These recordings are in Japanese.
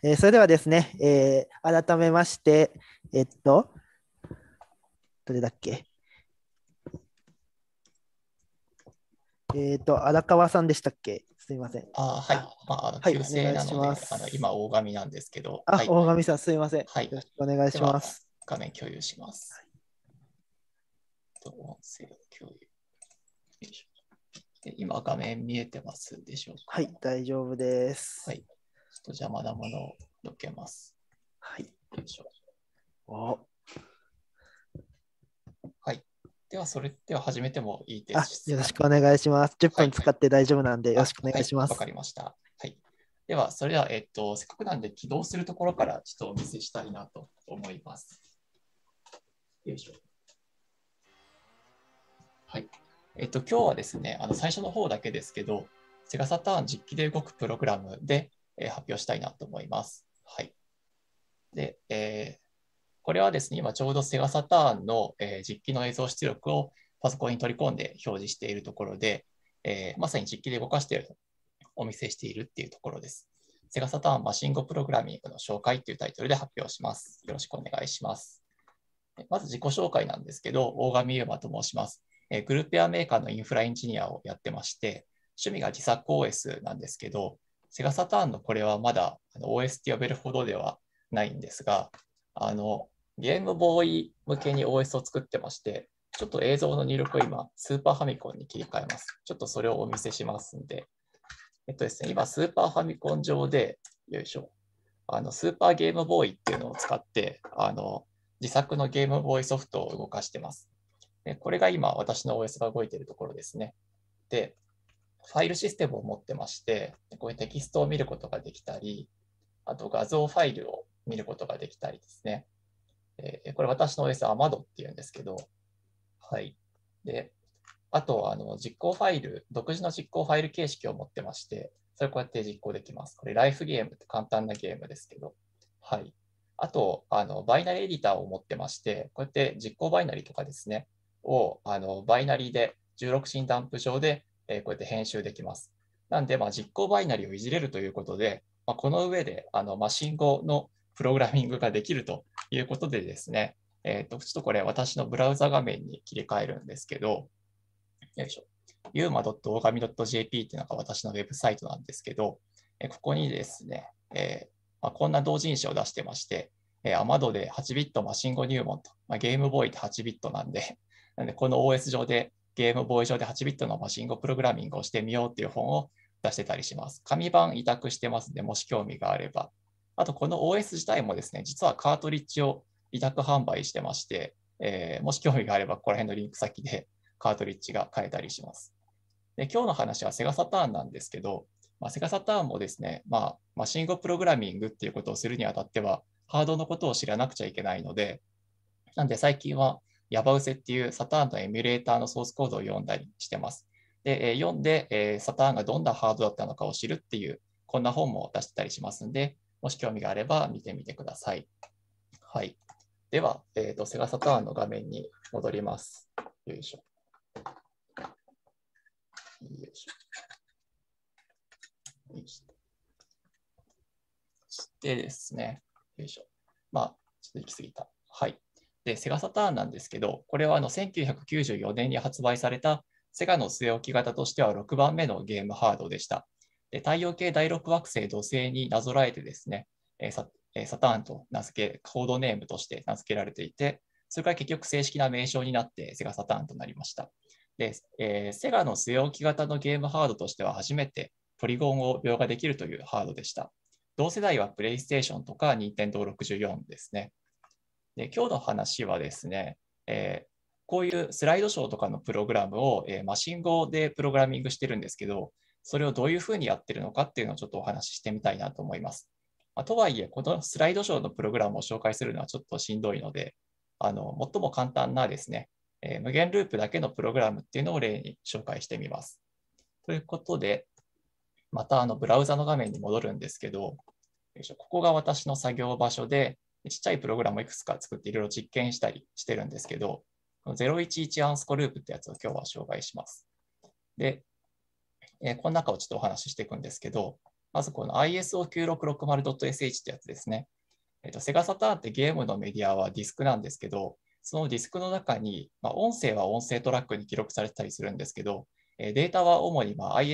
それではですね、改めまして、どれだっけ、荒川さんでしたっけ？すみません。 はい。 はい、 旧お願いし姓なので、 ます。 今、大神なんですけど、 あ、大神さん、すみません。よはい。 ろしくお願いでは、 します。 画面共有します。音声共有。よいしょ。で今、画面見えてますでしょうか？ はい、大丈夫です。 はい。ちょっと邪魔なものをどけます。 はい。 よいしょ。 お、 はい。では、それでは始めてもいいですよろかね。 しくお願いします。10 はい。 分使って大丈夫なんで、よろしくお願はい。わかいします。 りました。はい。では、それでは、せっかくなんで起動するところからちょっとお見せしたいなと思います。よいしょ。はい。今日はですね、最初の方だけですけど、セガサターン実機で動くプログラムで、発表したいなと思います。はい。で、これはですね、今ちょうどセガサターンの、実機の映像出力をパソコンに取り込んで表示しているところで、まさに実機で動かしているお見せしているっていうところです。セガサターンマシン語プログラミングの紹介というタイトルで発表します。よろしくお願いします。まず自己紹介なんですけど、大神優馬と申します。グループウェアメーカーのインフラエンジニアをやってまして、趣味が自作 OS なんですけど、セガサターンのこれはまだ OS って呼べるほどではないんですが、ゲームボーイ向けに OS を作ってまして、ちょっと映像の入力を今、スーパーファミコンに切り替えます。ちょっとそれをお見せしますんで、ですね、今、スーパーファミコン上で、よいしょ、スーパーゲームボーイっていうのを使って、自作のゲームボーイソフトを動かしてます。でこれが今、私の OS が動いているところですね。で、ファイルシステムを持ってまして、こういうテキストを見ることができたり、あと画像ファイルを見ることができたりですね。これ私の OS は Amado っていうんですけど、はい。で、あと、実行ファイル、独自の実行ファイル形式を持ってまして、それをこうやって実行できます。これ、ライフゲームって簡単なゲームですけど、はい。あと、バイナリエディターを持ってまして、こうやって実行バイナリとかですね、を、バイナリで16進ダンプ上で、こうやって編集できます。なんで、実行バイナリをいじれるということで、この上で、マシン語のプログラミングができるということでですね、ちょっとこれ私のブラウザ画面に切り替えるんですけど、よいしょ。yuma.ogami.jp っていうのが私のウェブサイトなんですけど、ここにですね、こんな同人誌を出してまして、Amado で8ビットマシン語入門と、ゲームボーイって8ビットなんで、この OS 上でゲームボーイ上で8ビットのマシン語プログラミングをしてみようっていう本を出してたりします。紙版委託してますので、もし興味があれば。あと、この OS 自体もですね、実はカートリッジを委託販売してまして、もし興味があれば、ここら辺のリンク先でカートリッジが買えたりします。で、今日の話はセガサターンなんですけど、セガサターンもですね、マシン語プログラミングっていうことをするにあたっては、ハードのことを知らなくちゃいけないので、なんで最近はヤバウセっていうサターンのエミュレーターのソースコードを読んだりしてます。で、読んで、サターンがどんなハードだったのかを知るっていう、こんな本も出してたりしますんで、もし興味があれば見てみてください。はい。では、セガサターンの画面に戻ります。よいしょ。よいしょ。そしてですね、よいしょ。ちょっと行き過ぎた。はい。で、セガサターンなんですけど、これは1994年に発売されたセガの据え置き型としては6番目のゲームハードでした。で、太陽系第6惑星土星になぞらえてですね、サターンと名付け、コードネームとして名付けられていて、それから結局正式な名称になってセガサターンとなりました。で、セガの据え置き型のゲームハードとしては初めてポリゴンを描画できるというハードでした。同世代はプレイステーションとか Nintendo64 ですね。で、今日の話はですね、こういうスライドショーとかのプログラムを、マシン語でプログラミングしてるんですけど、それをどういうふうにやってるのかっていうのをちょっとお話ししてみたいなと思います。とはいえ、このスライドショーのプログラムを紹介するのはちょっとしんどいので、最も簡単なですね、無限ループだけのプログラムっていうのを例に紹介してみます。ということで、またブラウザの画面に戻るんですけど、ここが私の作業場所で、ちっちゃいプログラムをいくつか作っていろいろ実験したりしてるんですけど、011アンスコループってやつを今日は紹介します。で、この中をちょっとお話ししていくんですけど、 まずこの ISO9660.sh ってやつですね。セガサターンってゲームのメディアはディスクなんですけど、そのディスクの中に、音声は音声トラックに記録されてたりするんですけど、データは主に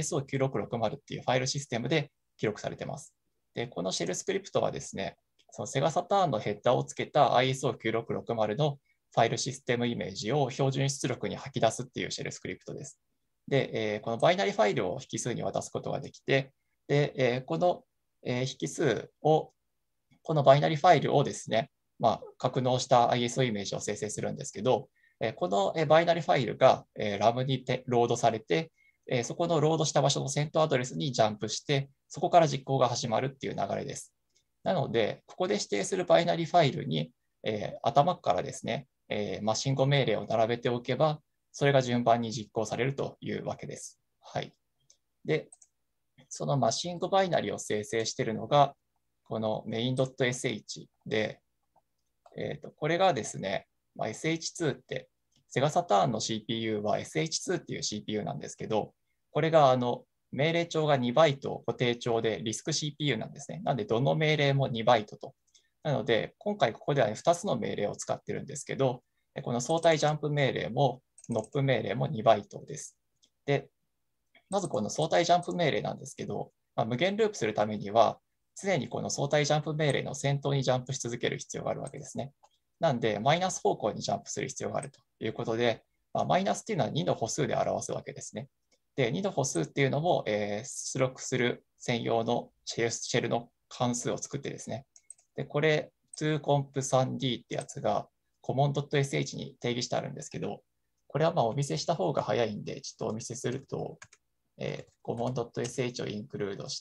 ISO9660 っていうファイルシステムで記録されています。で、このシェルスクリプトはですね、そのセガサターンのヘッダーをつけた ISO9660 のファイルシステムイメージを標準出力に吐き出すっていうシェルスクリプトです。で、このバイナリファイルを引数に渡すことができて、で、この引数を、このバイナリファイルをですね、格納した ISO イメージを生成するんですけど、このバイナリファイルが RAM にロードされて、そこのロードした場所のセントアドレスにジャンプして、そこから実行が始まるっていう流れです。なので、ここで指定するバイナリファイルに、頭からですね、マシン語命令を並べておけば、それが順番に実行されるというわけです。はい。で、そのマシン語バイナリを生成しているのが、この main.sh で、これがですね、SH2 って、セガサターンの CPU は SH2 っていう CPU なんですけど、これが命令帳が2バイト固定帳でリスク CPU なんですね。なので、どの命令も2バイトと。なので、今回ここでは2つの命令を使ってるんですけど、この相対ジャンプ命令も NOP 命令も2バイトです。で、まずこの相対ジャンプ命令なんですけど、無限ループするためには、常にこの相対ジャンプ命令の先頭にジャンプし続ける必要があるわけですね。なんで、マイナス方向にジャンプする必要があるということで、マイナスっていうのは2の歩数で表すわけですね。で、2の歩数っていうのも、出力する専用のシェルの関数を作ってですね。で、これ、2comp3d ってやつが common.sh に定義してあるんですけど、これはお見せした方が早いんで、ちょっとお見せすると、common.sh をインクルードして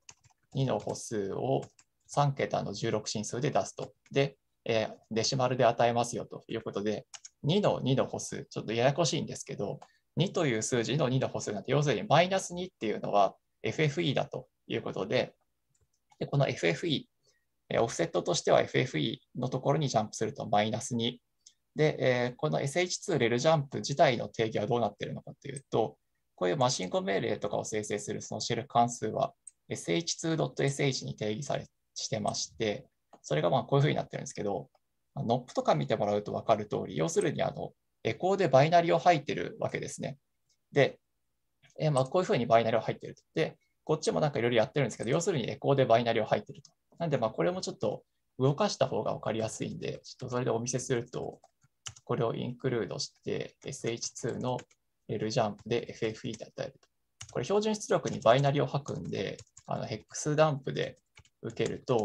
、2の歩数を3桁の16進数で出すと。で、デシマルで与えますよということで、2の2の歩数、ちょっとややこしいんですけど、2という数字の2の歩数なんて、要するにマイナス2っていうのは FFE だということで、この FFE、オフセットとしては FFE のところにジャンプするとマイナス2。で、この SH2 レルジャンプ自体の定義はどうなっているのかというと、こういうマシン語命令とかを生成するそのシェル関数は sh2.sh に定義してまして、それがこういうふうになってるんですけど、NOP とか見てもらうと分かる通り、要するにエコーでバイナリを吐いてるわけですね。で、こういうふうにバイナリを吐いてると。で、こっちもなんかいろいろやってるんですけど、要するにエコーでバイナリを吐いてると。なんで、これもちょっと動かした方が分かりやすいんで、ちょっとそれでお見せすると、これをインクルードして SH2 の L ジャンプで FFE で与えると。これ標準出力にバイナリを吐くんで、ヘックスダンプで受けると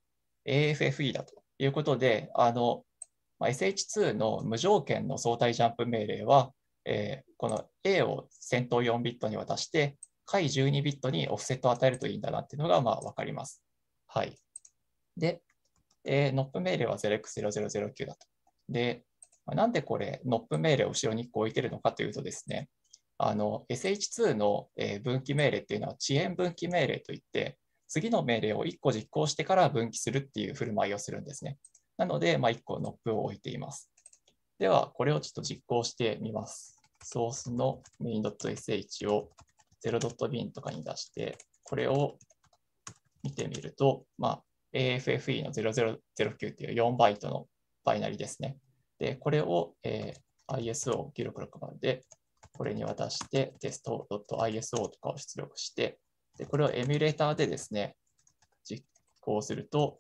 AFFE だということで、SH2 の無条件の相対ジャンプ命令は、この A を先頭4ビットに渡して、下位12ビットにオフセットを与えるといいんだなっていうのが分かります。はい。で、NOP 命令は 0x0009 だと。で、なんでこれ NOP 命令を後ろに1個置いてるのかというとですね、SH2 の分岐命令っていうのは遅延分岐命令といって、次の命令を1個実行してから分岐するっていう振る舞いをするんですね。なので、1個 NOP を置いています。では、これをちょっと実行してみます。ソースの main.sh を 0.bin とかに出して、これを見てみると、AFFE の0009っていう4バイトのバイナリですね。で、これを、ISO9660 で、これに渡して、test.iso とかを出力して、で、これをエミュレーターでですね、実行すると、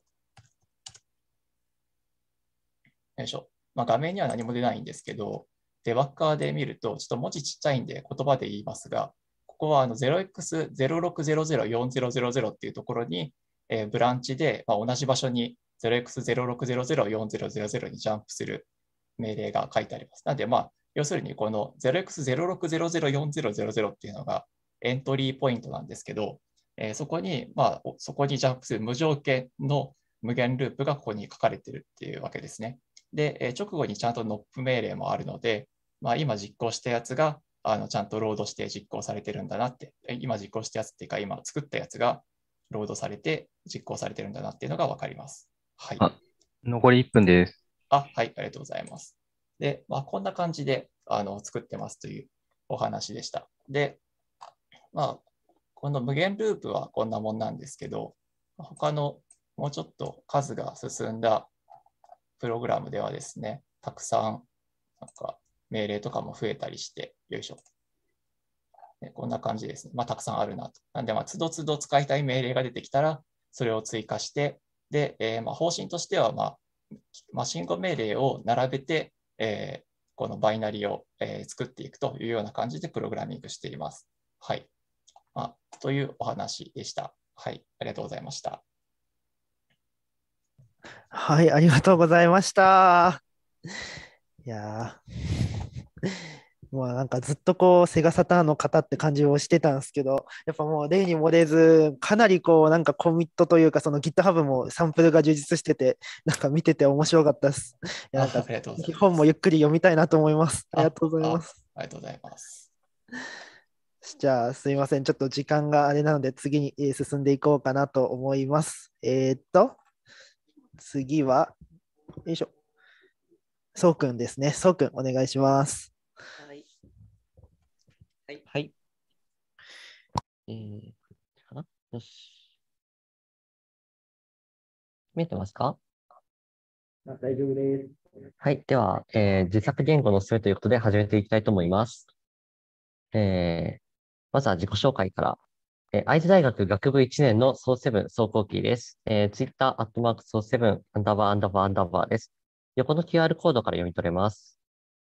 よいしょ。画面には何も出ないんですけど、デバッカーで見ると、ちょっと文字ちっちゃいんで言葉で言いますが、ここは 0x06004000 っていうところに、ブランチで、同じ場所に 0x06004000 にジャンプする命令が書いてあります。なので、要するにこの 0x06004000 っていうのがエントリーポイントなんですけど、そこにジャンプする無条件の無限ループがここに書かれているっていうわけですね。で、直後にちゃんと NOP 命令もあるので、今実行したやつがちゃんとロードして実行されてるんだなって、今実行したやつっていうか、今作ったやつがロードされて実行されてるんだなっていうのが分かります。はい。 残り1分です。 はい、ありがとうございます。で、こんな感じで作ってますというお話でした。で、ここの無限ループはこんなもんなんですけど、他のもうちょっと数が進んだプログラムではですね、たくさんなんか命令とかも増えたりして、よいしょ。こんな感じですね。たくさんあるなと。なんで、つどつど使いたい命令が出てきたら、それを追加して、で、方針としては、マシン語命令を並べて、このバイナリを、作っていくというような感じでプログラミングしています。はい。というお話でした。はい。ありがとうございました。 はい、ありがとうございました。いやなんかずっとセガサターンの方って感じをしてたんですけど、やっぱもう例に漏れず、かなりなんかコミットというか、その GitHub もサンプルが充実してて、なんか見てて面白かったです。なんかありがとうございます。 本もゆっくり読みたいなと思います。ありがとうございます。 ありがとうございます。 じゃあ、すいません。ちょっと時間があれなので、次に進んでいこうかなと思います。次は、よいしょ。そうくんですね。そうくん、お願いします。 はい。はい。かなよし。見えてますか？ 大丈夫です。 はい。では、自作言語のおすすめということで始めていきたいと思います。まずは自己紹介から。愛知大学学部1年のソーセブン総工期です。Twitter、ソーセブン、アンダーバー、アンダーバー、アンダーバーです。横の QR コードから読み取れます。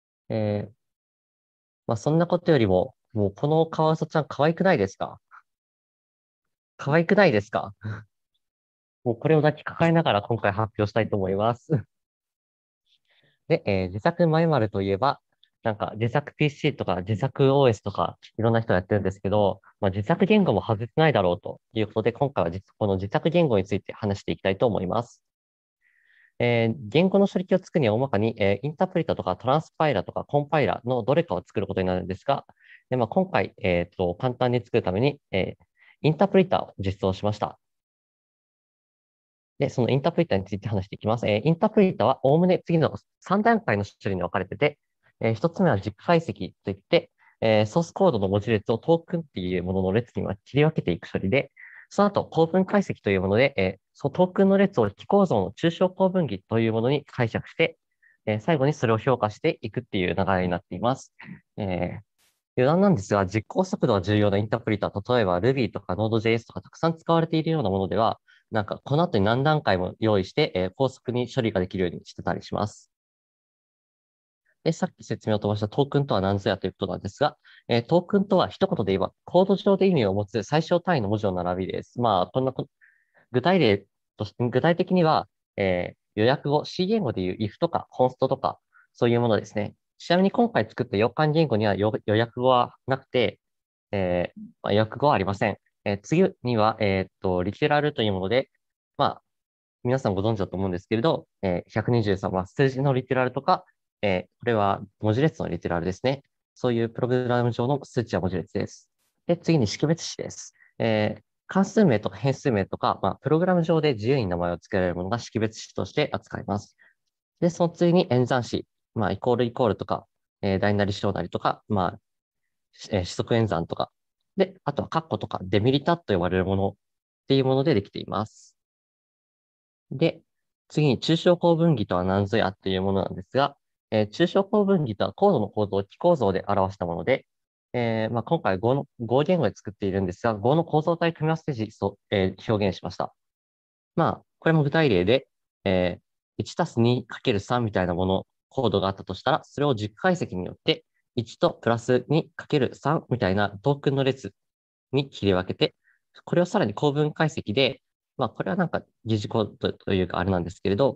そんなことよりも、もうこのカワウソちゃん可愛くないですか？可愛くないですか？もうこれを抱きかかえながら今回発表したいと思います。で、自作マイマルといえば、なんか自作 PC とか自作 OS とかいろんな人やってるんですけど、自作言語も外せないだろうということで、今回はこの自作言語について話していきたいと思います。言語の処理器を作るには大まかに、インタープリタとかトランスパイラとかコンパイラのどれかを作ることになるんですが、今回、簡単に作るために、インタープリタを実装しました。で、そのインタープリタについて話していきます。インタープリタはおおむね次の3段階の処理に分かれてて、1つ目は軸解析といって、ソースコードの文字列をトークンっていうものの列に切り分けていく処理で、その後、構文解析というもので、そのトークンの列を非構造の抽象構文儀というものに解釈して、最後にそれを評価していくっていう流れになっています。余談なんですが、実行速度が重要なインタープリター、例えば Ruby とか Node.js とかたくさん使われているようなものでは、なんかこの後に何段階も用意して、高速に処理ができるようにしてたりします。で、さっき説明を飛ばしたトークンとは何ぞやということなんですが、トークンとは一言で言えば、コード上で意味を持つ最小単位の文字の並びです。具体例として、具体的には、予約語、C 言語でいう if とか const とか、そういうものですね。ちなみに今回作った予感言語には予約語はなくて、予約語はありません。次には、リテラルというもので、皆さんご存知だと思うんですけれど、123は数字のリテラルとか、これは文字列のリテラルですね。そういうプログラム上の数値や文字列です。で、次に識別子です。関数名とか変数名とか、プログラム上で自由に名前を付けられるものが識別子として扱います。で、その次に演算子、イコールイコールとか、大なり小なりとか、指則演算とか、で、あとはカッコとかデミリタと呼ばれるものっていうものでできています。で、次に抽象構文儀とは何ぞやっていうものなんですが、抽象構文儀とはコードの構造を記構造で表したもので、今回Go言語で作っているんですが、Goの構造体組み合わせ時、表現しました。これも具体例で、1たす 2×3 みたいなもの、コードがあったとしたら、それを軸解析によって、1とプラス 2×3 みたいなトークンの列に切り分けて、これをさらに構文解析で、これはなんか疑似コードというかあれなんですけれど、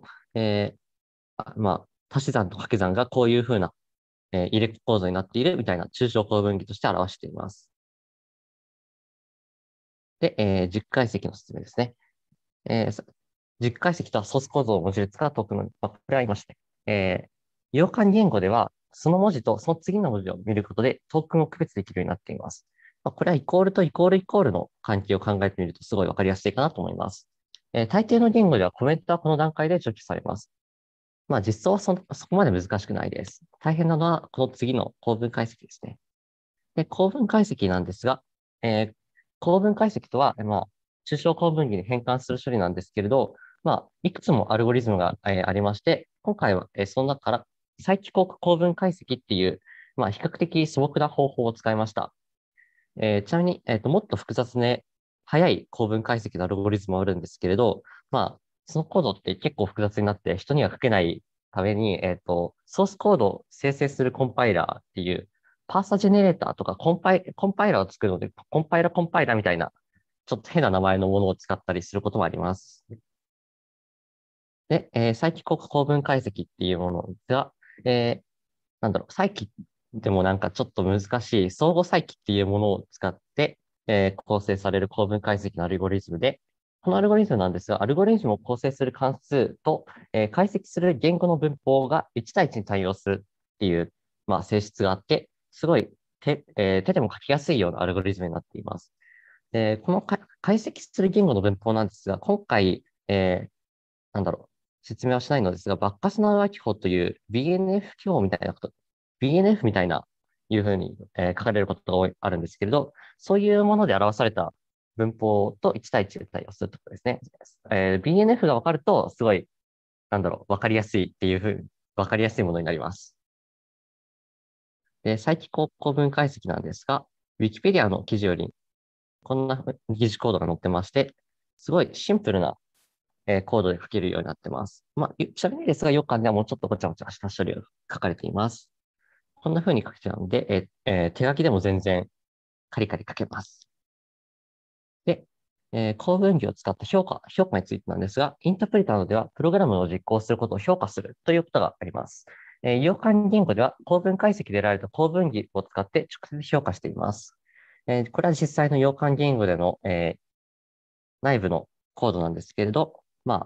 足し算と掛け算がこういうふうな、入れ子構造になっているみたいな抽象構文儀として表しています。で、軸解析の説明ですね。軸解析とはソース構造を文字列からトークンの、これは言いまして、洋漢言語ではその文字とその次の文字を見ることでトークンを区別できるようになっています。これはイコールとイコールイコールの関係を考えてみるとすごいわかりやすいかなと思います。大抵の言語ではコメントはこの段階で除去されます。実装はそこまで難しくないです。大変なのはこの次の構文解析ですね。で、構文解析なんですが、 構文解析とは、抽象構文義に変換する処理なんですけれど、いくつもアルゴリズムが、ありまして、今回は、その中から再帰国構文解析っていう、比較的素朴な方法を使いました。ちなみに、もっと複雑で、早い構文解析のアルゴリズムもあるんですけれど、そのコードって結構複雑になって人には書けないために、ソースコードを生成するコンパイラーっていう、パーサジェネレーターとかコンパイラーを作るので、コンパイラーみたいな、ちょっと変な名前のものを使ったりすることもあります。で、再帰国構文解析っていうものが、再帰でもなんかちょっと難しい相互再帰っていうものを使って、構成される構文解析のアルゴリズムで、このアルゴリズムなんですが、アルゴリズムを構成する関数と、解析する言語の文法が1対1に対応するっていう、性質があって、すごい手でも書きやすいようなアルゴリズムになっています。この解析する言語の文法なんですが、今回、なんだろ説明はしないのですが、バッカスナー記法という BNF 記法みたいなこと、BNF みたいないうふうに、書かれることがあるんですけれど、そういうもので表された文法と1対1で対応するということですね。BNF が分かると、すごい、分かりやすいっていうふうに、分かりやすいものになります。で、再帰構文解析なんですが、Wikipedia の記事より、こんな疑似コードが載ってまして、すごいシンプルなコードで書けるようになってます。ちなみにですが、よくではもうちょっとごちゃごちゃした処理を書かれています。こんな風に書けちゃうので、手書きでも全然カリカリ書けます。で、構文義を使った評価についてなんですが、インタープリターではプログラムを実行することを評価するということがあります。洋漢言語では構文解析で得られた構文義を使って直接評価しています。これは実際の洋漢言語での、内部のコードなんですけれど、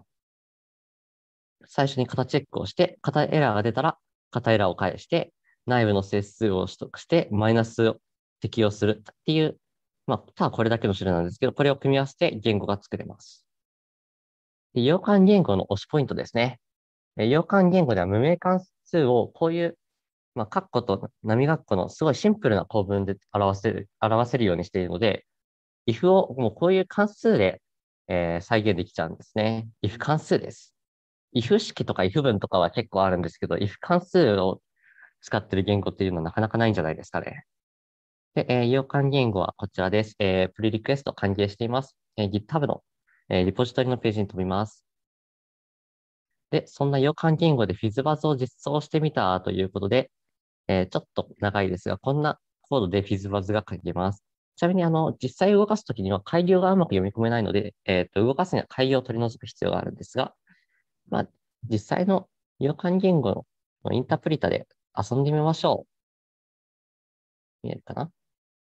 最初に型チェックをして、型エラーが出たら、型エラーを返して、内部の整数を取得して、マイナスを適用するっていう、ただこれだけの種類なんですけど、これを組み合わせて言語が作れます。で洋漢言語の推しポイントですね。洋漢言語では無名関数をこういう、カッコと波括弧のすごいシンプルな構文で表せるようにしているので、if をもうこういう関数で、再現できちゃうんですね。if 関数です。if 式とか if 文とかは結構あるんですけど、if 関数を使ってる言語っていうのはなかなかないんじゃないですかね。で、洋漢言語はこちらです。プリリクエスト歓迎しています。GitHub の、リポジトリのページに飛びます。で、そんな洋漢言語で FizzBuzz を実装してみたということで、ちょっと長いですが、こんなコードで FizzBuzz が書けます。ちなみに、実際動かすときには改良がうまく読み込めないので、動かすには改良を取り除く必要があるんですが、実際の洋漢言語のインタープリタで遊んでみましょう。見えるかな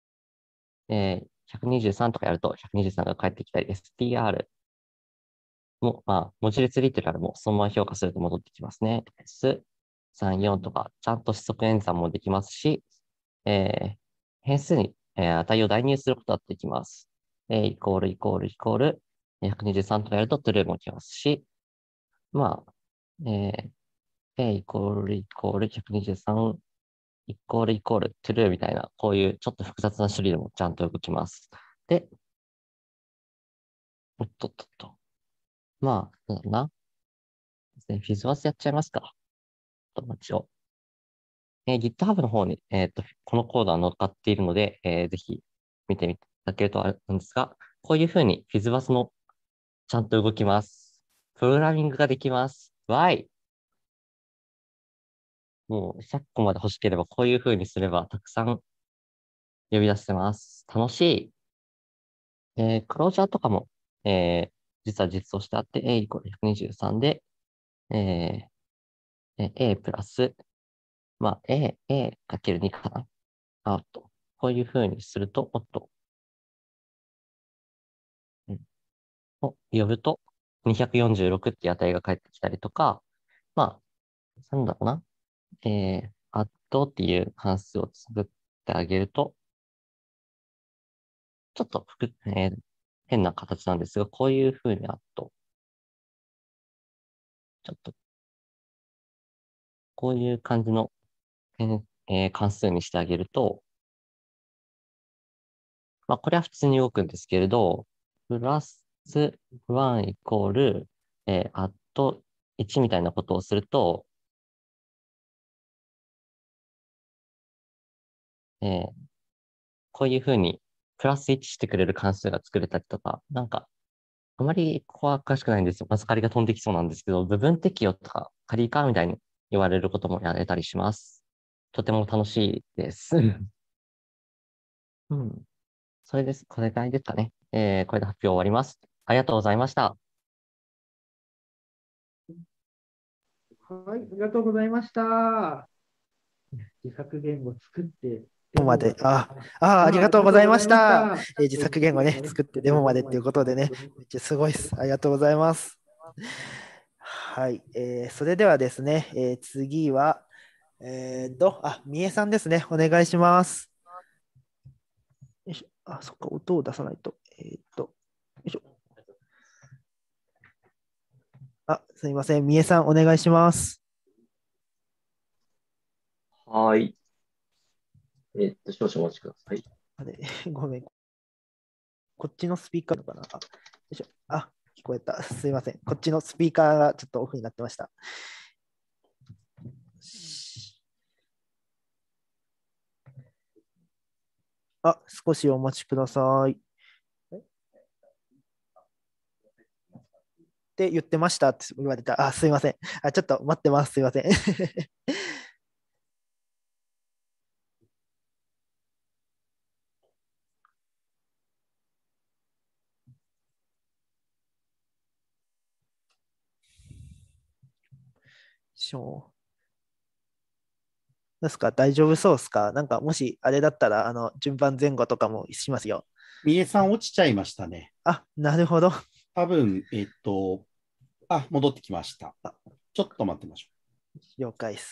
123とかやると123が返ってきたり、str も、文字列リテラルもそのまま評価すると戻ってきますね。S34 とか、ちゃんと指則演算もできますし、変数に、値を代入することができます。イコールイコールイコール、123とかやると true も来ますし、まあ、イコールイコール123イコールイコール true みたいな、こういうちょっと複雑な処理でもちゃんと動きます。で、おっとっとっと。なんだろうな。フィズワスやっちゃいますか。待ちを。GitHub の方に、このコードは載っかっているので、ぜひ見てみていただけるとあるんですが、こういうふうに FizzBuzz もちゃんと動きます。プログラミングができます。Y! もう100個まで欲しければこういうふうにすればたくさん呼び出せます。楽しい。クロージャーとかも、実は実装してあって、A イコール123で、えA プラス、A かける2かな。こういう風にすると、うん、呼ぶと、246っていう値が返ってきたりとか、なんだろうな。アットっていう関数を作ってあげると、ちょっと変な形なんですが、こういう風にアット、ちょっと、こういう感じの、関数にしてあげると、 まあ、これは普通に動くんですけれど、プラス1イコール、アット1みたいなことをすると、こういうふうにプラス1してくれる関数が作れたりとか、なんか、あまりここは詳しくないんですよ。まず仮が飛んできそうなんですけど、部分適用とか仮かみたいに言われることもやれたりします。とても楽しいです。うん。それです。これぐらいですかね。これで発表終わります。ありがとうございました。 はい、ありがとうございました。自作言語作って、 デモまで、ありがとうございました。自作言語ね、作ってデモまでっていうことでね、めっちゃすごいです。ありがとうございます。はい、それではですね、次は、みえさんですね、お願いします。よいしょ、そっか、音を出さないと。よいしょ。すいません、みえさん、お願いします。 はい。少々お待ちください。 ごめん。こっちのスピーカーかな。よいしょ。聞こえた。すいません。こっちのスピーカーがちょっとオフになってました。少しお待ちください。って言ってましたって言われた。すいません。ちょっと待ってます。すいません。ですか、大丈夫そうですか？なんかもしあれだったら、順番前後とかもしますよ。 みえさん落ちちゃいましたね。 なるほど。 多分、戻ってきました。ちょっと待ってましょう。了解です。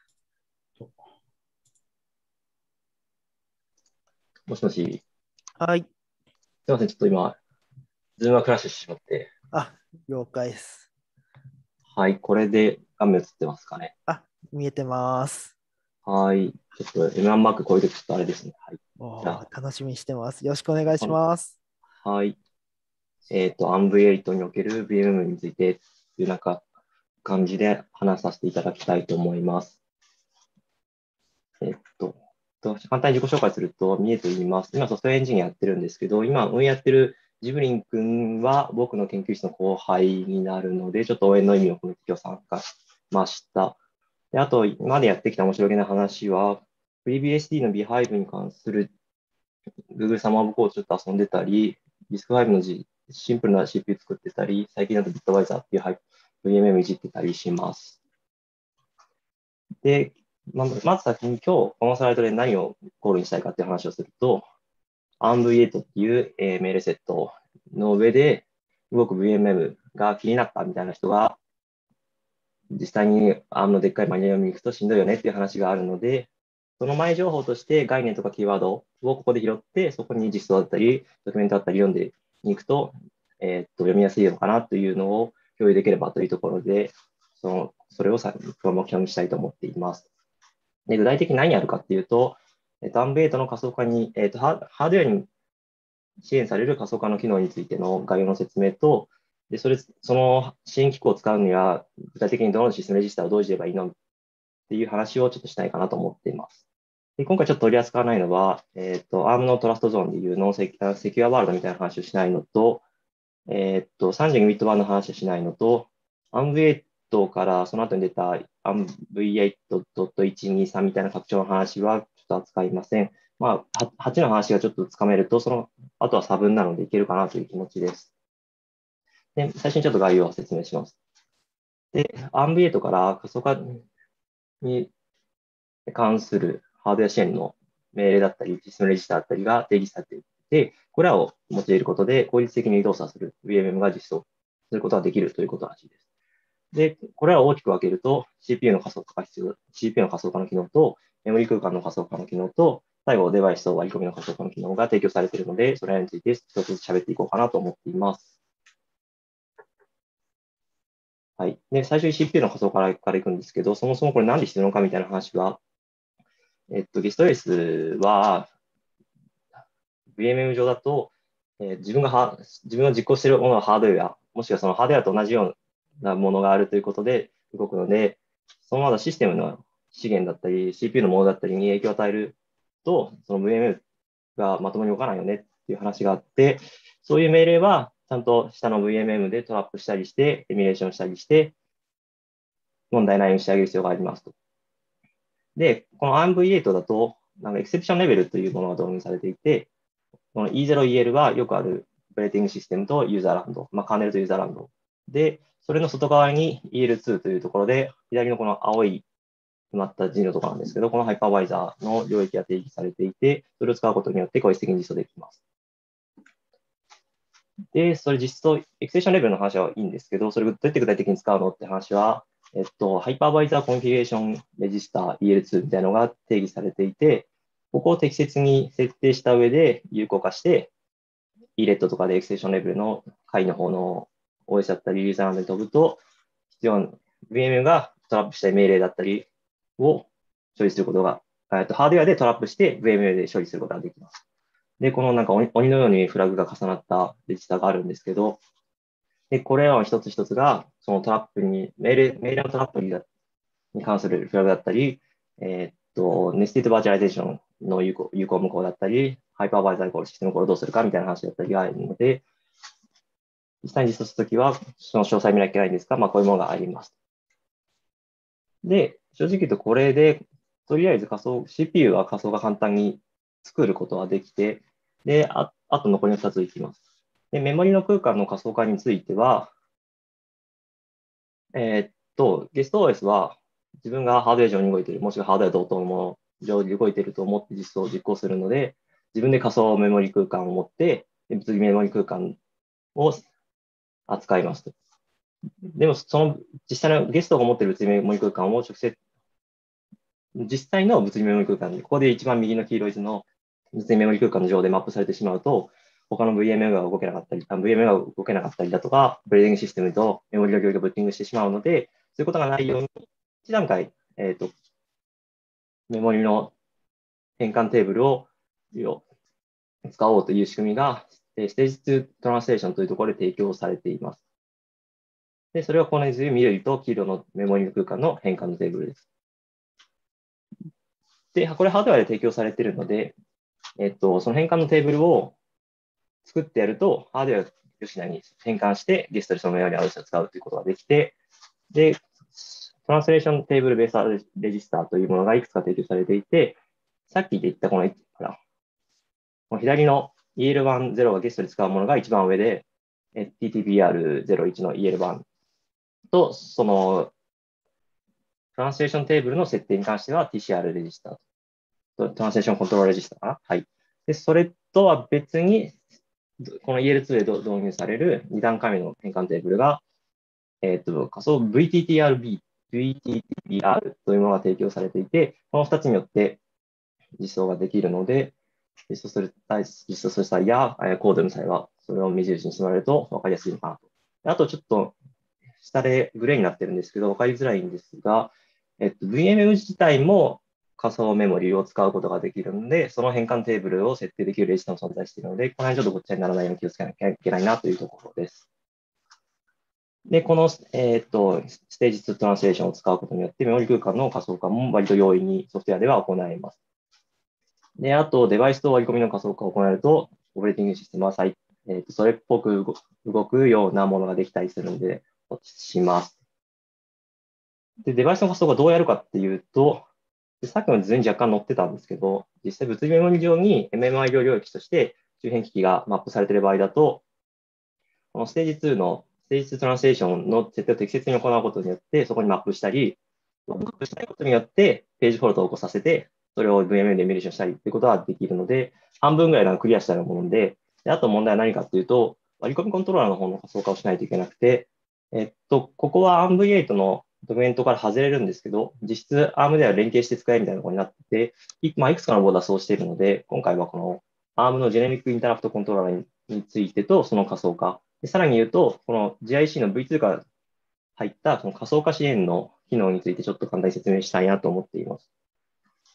もしもし。 はい。すいません、ちょっと今、ズームがクラッシュしてしまって。 了解です。 はい、これで画面映ってますかね。 見えてます。 はい。ちょっと M1 マークこれでちょっとあれですね。 はい。楽しみにしてます。よろしくお願いします。 はい。AMV8 における VMM についてという感じで話させていただきたいと思います。簡単に自己紹介すると、ミエと言います。今ソフトウェアエンジニアやってるんですけど、今運営やってるジブリン君は僕の研究室の後輩になるので、ちょっと応援の意味を込めて今日参加しました。であと、今までやってきた面白げな話は、FreeBSD の Beehive に関する Google サマーオブコードちょっと遊んでたり、RISC-V のシンプルな CPU 作ってたり、最近だと Bitwiser っていう VMM いじってたりします。で、まず先に今日このスライドで何をゴールにしたいかっていう話をすると、ARMv8 っていう命令セットの上で動く VMM が気になったみたいな人が、実際にARM のでっかいマニュアルに行くとしんどいよねっていう話があるので、その前情報として概念とかキーワードをここで拾って、そこに実装だったり、ドキュメントだったり読んでいくと、読みやすいのかなというのを共有できればというところで、それをプロモーションしたいと思っています。で具体的に何やるかっていうと、ARM8 の仮想化に、ハードウェアに支援される仮想化の機能についての概要の説明と、でその支援機構を使うには、具体的にどのシステムレジスターをどういじればいいのっていう話をちょっとしたいかなと思っています。で今回ちょっと取り扱わないのは、ARM のトラストゾーンでいうノンセキュアワールドみたいな話をしないのと、32ビット版の話をしないのと、ARM8 からその後に出た ARMv8.123 みたいな拡張の話はちょっと扱いません。8の話がちょっとつかめると、その後は差分なのでいけるかなという気持ちです。で最初にちょっと概要を説明します。で、ARMv8 から仮想化に関するハードウェア支援の命令だったり、システムレジスタだったりが定義されていて、これらを用いることで効率的に動作する VMM が実装することができるということらしいです。で、これらを大きく分けると、CPU の仮想化の機能と、メモリ空間の仮想化の機能と、最後、デバイスと割り込みの仮想化の機能が提供されているので、それらについて一つずつ喋っていこうかなと思っています。はい。で、最初に CPU の仮想化からいくんですけど、そもそもこれ何で必要なのかみたいな話は、ゲストレースは、 VMM 上だと、自分が実行しているものはハードウェア、もしくはそのハードウェアと同じようなものがあるということで動くので、そのままシステムの資源だったり、CPU のものだったりに影響を与えると、その VMM がまともに動かないよねっていう話があって、そういう命令はちゃんと下の VMM でトラップしたりして、エミュレーションしたりして、問題ないようにしてあげる必要がありますと。で、この ARMv8 だと、エクセプションレベルというものが導入されていて、この E0EL はよくあるオペレーティングシステムとユーザーランド、カーネルとユーザーランド。で、それの外側に EL2 というところで、左のこの青い決まった字のところなんですけど、このハイパーバイザーの領域が定義されていて、それを使うことによって効率的に実装できます。で、それ実装、エクセプションレベルの話はいいんですけど、それをどうやって具体的に使うのって話は、ハイパーバイザーコンフィギュレーションレジスター EL2 みたいなのが定義されていて、ここを適切に設定した上で有効化して、ELET とかでエクセプションレベルの解の方の OS だったり、ユーザーランドに飛ぶと、必要な VM がトラップしたい命令だったりを処理することが、ハードウェアでトラップして VM で処理することができます。で、この鬼のようにフラグが重なったレジスタがあるんですけど、で、これらの一つ一つが、そのトラップに、命令のトラップに関するフラグだったり、ネスティッドバーチャライゼーションの有効無効だったり、ハイパーバイザーイコールシステムコールどうするかみたいな話だったりがあるので、実際に実装するときは、その詳細見なきゃいけないんですが、こういうものがあります。で、正直言うとこれで、とりあえずCPU は仮想が簡単に作ることができて、で、あと残りの2ついきます。で、メモリの空間の仮想化については、ゲスト OS は自分がハードウェア上に動いている、もしくはハードウェア同等のもの上に動いていると思って実行するので、自分で仮想メモリ空間を持って、物理メモリ空間を扱いますと。でも、その実際のゲストが持っている物理メモリ空間を実際の物理メモリ空間に、ここで一番右の黄色い図の物理メモリ空間の上でマップされてしまうと、他の VMM が動けなかったり、VMM が動けなかったりだとか、オペレーティングシステムとメモリの領域がブッティングしてしまうので、そういうことがないように、一段階、メモリの変換テーブルを使おうという仕組みが、ステージ2トランスレーションというところで提供されています。で、それはこの図、緑と黄色のメモリ空間の変換のテーブルです。で、これハードウェアで提供されているので、その変換のテーブルを作ってやると、ハードウェア吉田に変換して、ゲストでそのようにアドレスを使うということができて、で、トランスレーションテーブルベースレジスターというものがいくつか提供されていて、さっき言ったこの左の EL10 がゲストで使うものが一番上で、TTBR01 の EL1 と、そのトランスレーションテーブルの設定に関しては TCR レジスターと、トランスレーションコントロールレジスターかな。はい。で、それとは別に、この EL2 で導入される2段階目の変換テーブルが、仮想 VTTRB、VTTBR というものが提供されていて、この2つによって実装ができるので、実装する際やコードの際は、それを目印にしてもらえると分かりやすいのかなと。あとちょっと、下でグレーになってるんですけど、分かりづらいんですが、VMM 自体も仮想メモリを使うことができるので、その変換テーブルを設定できるレジスタも存在しているので、この辺ちょっとごっちゃにならないように気をつけなきゃいけないなというところです。で、この、ステージ2トランスレーションを使うことによって、メモリ空間の仮想化も割と容易にソフトウェアでは行えます。で、あと、デバイスと割り込みの仮想化を行えると、オペレーティングシステムはそれっぽく動くようなものができたりするので、します。で、デバイスの仮想がどうやるかっていうと、さっきの図に若干載ってたんですけど、実際物理メモリ上に MMI 領域として周辺機器がマップされている場合だと、このステージ2トランスレーションの設定を適切に行うことによって、そこにマップしたり、マップしたことによって、ページフォルトを起こさせて、それを VMM でエミュレーションしたりということができるので、半分ぐらいがクリアしたようなもので、あと問題は何かっていうと、割り込みコントローラーの方の仮想化をしないといけなくて、ここは ARMv8 のドキュメントから外れるんですけど、実質 ARM では連携して使えるみたいなことになってて、いくつかのボードはそうしているので、今回はこの ARM のジェネリックインタラプトコントローラーについてとその仮想化。さらに言うと、この GIC の V2 から入ったその仮想化支援の機能についてちょっと簡単に説明したいなと思っています。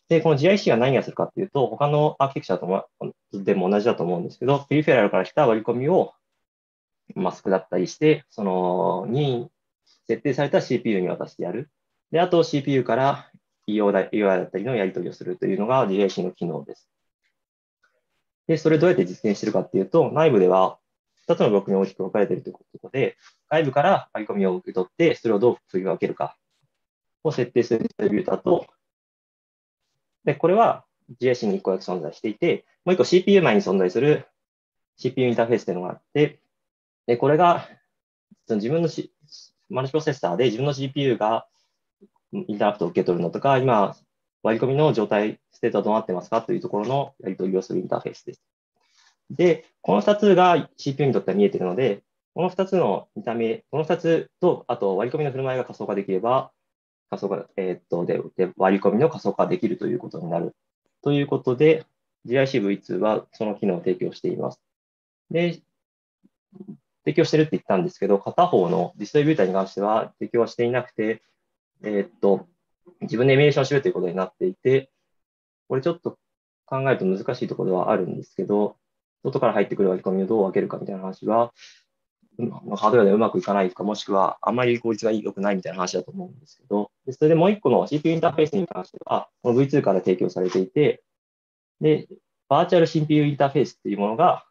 で、この GIC が何をするかっていうと、他のアーキテクチャでも同じだと思うんですけど、ペリフェラルから来た割り込みをマスクだったりして、に設定された CPU に渡してやる。で、あと CPU から EO だったりのやり取りをするというのが GIC の機能です。で、それどうやって実現しているかっていうと、内部では2つのブロックに大きく分かれているということで、外部から割り込みを受け取って、それをどう振り分けるかを設定するディストリビューターと、で、これは GIC に1個だけ存在していて、もう1個 CPU 内に存在する CPU インターフェースというのがあって、で、これが自分の、マルチプロセッサーで自分の CPU がインタラプトを受け取るのとか、今、割り込みの状態、ステートはどうなってますかというところのやり取りをするインターフェースです。で、この2つが CPU にとっては見えているので、この2つの見た目、この2つと、あと割り込みの振る舞いが仮想化できれば、仮想化、割り込みの仮想化できるということになる。ということで、GIC-V2 はその機能を提供しています。で、提供してるって言ったんですけど、片方のディストリビューターに関しては提供はしていなくて、自分でエミュレーションするということになっていて、これちょっと考えると難しいところではあるんですけど、外から入ってくる割り込みをどう分けるかみたいな話は、ハードウェアでうまくいかないか、もしくはあんまり効率が良くないみたいな話だと思うんですけど、でそれでもう一個の CPU インターフェースに関しては、この V2 から提供されていて、で、バーチャル CPU インターフェースっていうものが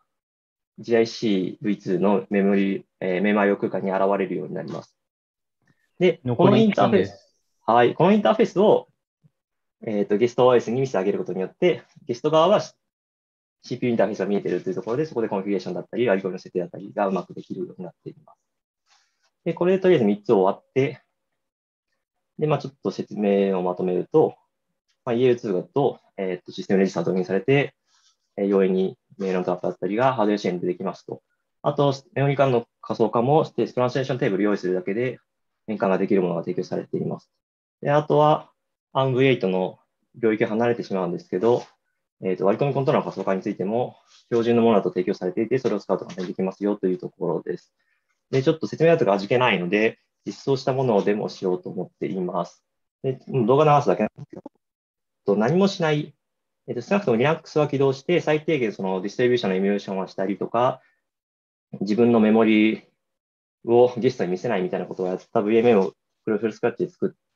GIC-V2 のメモリ用空間に現れるようになります。で、このインターフェース、はい、このインターフェースを、ゲスト OS に見せてあげることによって、ゲスト側は CPU インターフェースが見えているというところで、そこでコンフィギュレーションだったり、割り込みの設定だったりがうまくできるようになっています。で、これでとりあえず3つ終わって、で、ちょっと説明をまとめると、EL2 だと、システムレジスタ導入されて、容易にメールのトラップだったりがハードウェア支援でできますと。あと、メモリ間の仮想化もして、トランスレーションテーブルを用意するだけで変換ができるものが提供されています。で、あとは、ARMv8 の領域が離れてしまうんですけど、割り込みコントローラーの仮想化についても、標準のものだと提供されていて、それを使うと簡単にできますよというところです。で、ちょっと説明だとか味気ないので、実装したものをデモしようと思っています。で、動画流すだけなんですけど、何もしない、少なくとも Linux は起動して、最低限そのディストリビューションのエミュレーションはしたりとか、自分のメモリをゲストに見せないみたいなことをやった VMM をフルスクラッチで作って、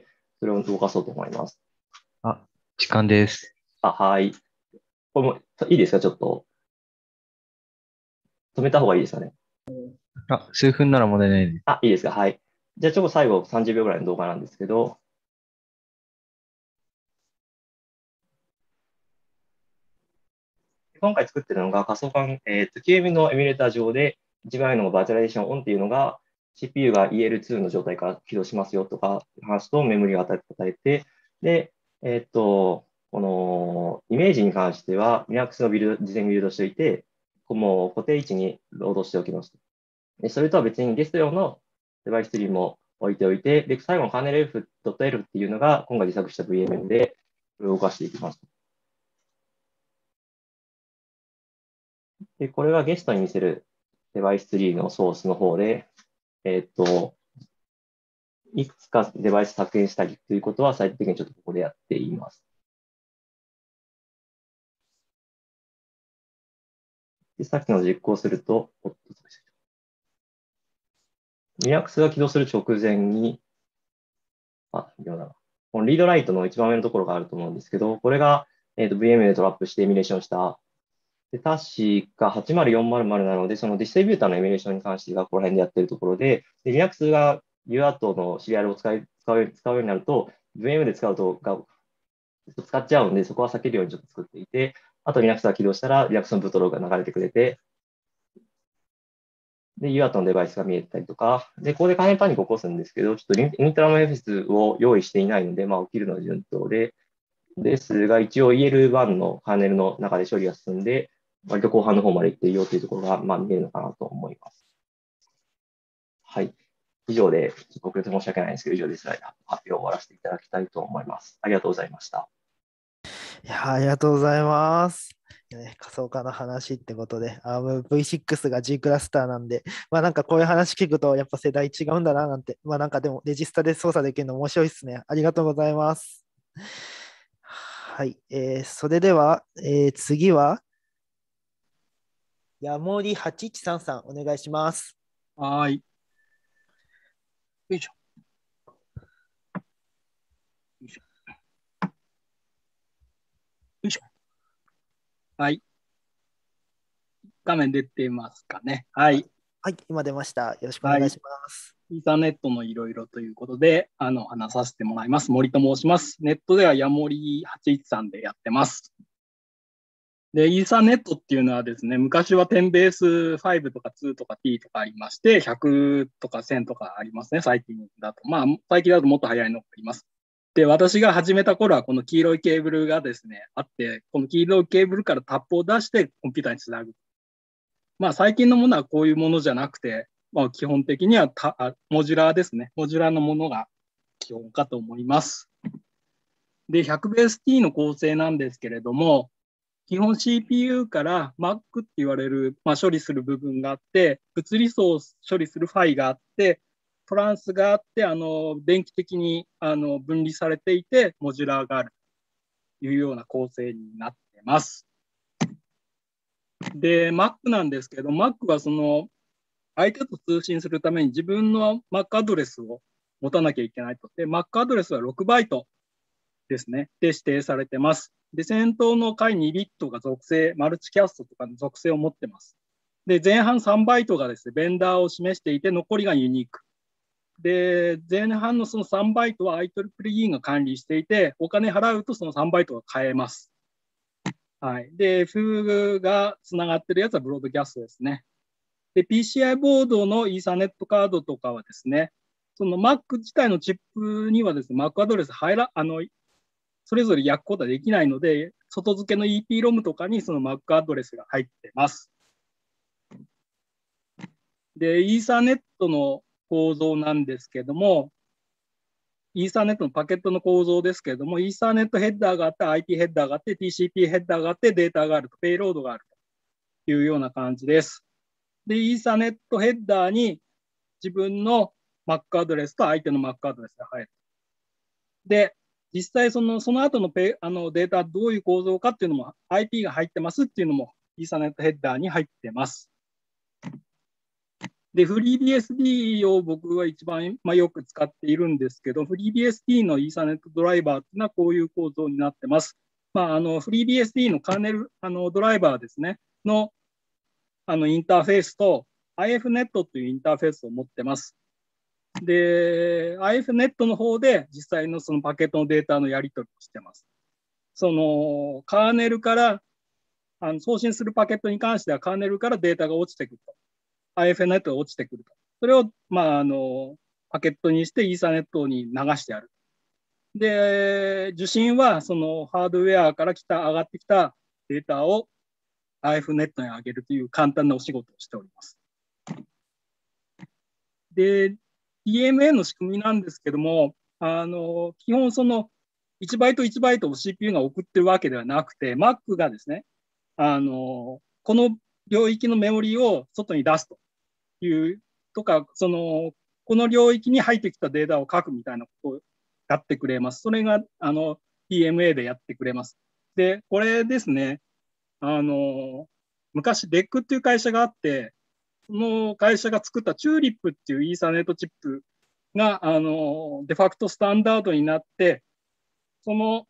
それを動かそうと思います。 あ、時間です。 はい。これもいいですか、ちょっと。止めた方がいいですかね。 数分なら問題ないです。 いいですか。はい。じゃあ、ちょっと最後30秒ぐらいの動画なんですけど、今回作ってるのが仮想化、QM のエミュレーター上で、一番上のバーチャライゼーションオンっていうのが、CPU が EL2 の状態から起動しますよとか話とメモリが与えて、で、このイメージに関しては、Linux の事前ビルドしておいて、もう固定位置にロードしておきます。でそれとは別にゲスト用のデバイスツリーも置いておいて、で最後の kernel.elf っていうのが今回自作した VMM で、これを動かしていきます。で、これはゲストに見せるデバイスツリーのソースの方で、いくつかデバイス削減したりということは最低的にちょっとここでやっています。でさっきの実行すると、Linux が起動する直前に、このリードライトの一番上のところがあると思うんですけど、これが、VM でトラップしてエミュレーションしたで、確か80400なので、そのディストリビューターのエミュレーションに関してがここら辺でやってるところで、Linux が UART の CR を使うようになると、VM で使っちゃうので、そこは避けるようにちょっと作っていて、あと Linux が起動したら Linux のブートログが流れてくれて、で、UART のデバイスが見えたりとか、で、ここでカーネルパニックを起こすんですけど、ちょっとイントラム FS を用意していないので、起きるのは順当ですが、一応 EL1 のカーネルの中で処理が進んで、割と後半の方まで行っているよというところが、見えるのかなと思います。はい。以上で、遅れて申し訳ないんですけど、以上でスライド発表を終わらせていただきたいと思います。ありがとうございました。 いや、ありがとうございます。仮想化の話ってことで、V6 が G クラスターなんで、なんかこういう話聞くと、やっぱ世代違うんだななんて、なんかでもレジスタで操作できるの面白いですね。ありがとうございます。 はい。それでは、次は、ヤモリ8133さん、お願いします。 はい。よいしょ。よいしょ。よいしょ。はい。画面出てますかね。はい。 はい、今出ました。よろしくお願いします。 イーサネットのいろいろということで、話させてもらいます。森と申します。ネットではヤモリ813でやってます。で、イーサネットっていうのはですね、昔は10ベース5とか2とか T とかありまして、100とか1000とかありますね、最近だと。まあ、最近だともっと早いのがあります。で、私が始めた頃は、この黄色いケーブルがですね、あって、この黄色いケーブルからタップを出してコンピューターにつなぐ。まあ、最近のものはこういうものじゃなくて、まあ、基本的にはモジュラーですね。モジュラーのものが基本かと思います。で、100ベース T の構成なんですけれども、基本 CPU から Mac って言われる、まあ、処理する部分があって、物理層を処理するファイがあって、トランスがあって、電気的に分離されていて、モジュラーがあるというような構成になっています。で、Mac なんですけど、Mac はその相手と通信するために自分の Mac アドレスを持たなきゃいけないと。で、Mac アドレスは6バイトですね。で、指定されてます。で、先頭の回2ビットが属性、マルチキャストとかの属性を持ってます。で、前半3バイトがですね、ベンダーを示していて、残りがユニーク。で、前半のその3バイトは IEEE が管理していて、お金払うとその3バイトが買えます。はい。で、F がつながってるやつはブロードキャストですね。で、PCI ボードのイーサネットカードとかはですね、その Mac 自体のチップにはですね、Mac アドレスそれぞれ焼くことはできないので、外付けの EPROM とかにその Mac アドレスが入ってます。で、イーサネットの構造なんですけども、イーサネットのパケットの構造ですけれども、イーサネットヘッダーがあって、IP ヘッダーがあって、TCP ヘッダーがあって、データがあると、ペイロードがあるというような感じです。で、イーサネットヘッダーに自分の Mac アドレスと相手の Mac アドレスが入る。で、実際その後のデータどういう構造かっていうのも IP が入ってますっていうのもイーサネットヘッダーに入ってます。で、FreeBSD を僕は一番、よく使っているんですけど、FreeBSD のイーサネットドライバーっていうのはこういう構造になってます。FreeBSD のカーネルドライバーですね、のインターフェースと IFNet というインターフェースを持ってます。で、IFNet の方で実際のそのパケットのデータのやり取りをしてます。そのカーネルから送信するパケットに関してはカーネルからデータが落ちてくると。IFNet が落ちてくると。それを、パケットにしてイーサネットに流してある。で、受信はそのハードウェアから上がってきたデータを IFNet に上げるという簡単なお仕事をしております。で、DMA の仕組みなんですけども、基本その1バイト1バイトを CPU が送ってるわけではなくて、Mac がですね、この領域のメモリを外に出すというとか、この領域に入ってきたデータを書くみたいなことをやってくれます。それがDMA でやってくれます。で、これですね、昔 DEC っていう会社があって、その会社が作ったチューリップっていうイーサネットチップがデファクトスタンダードになって、その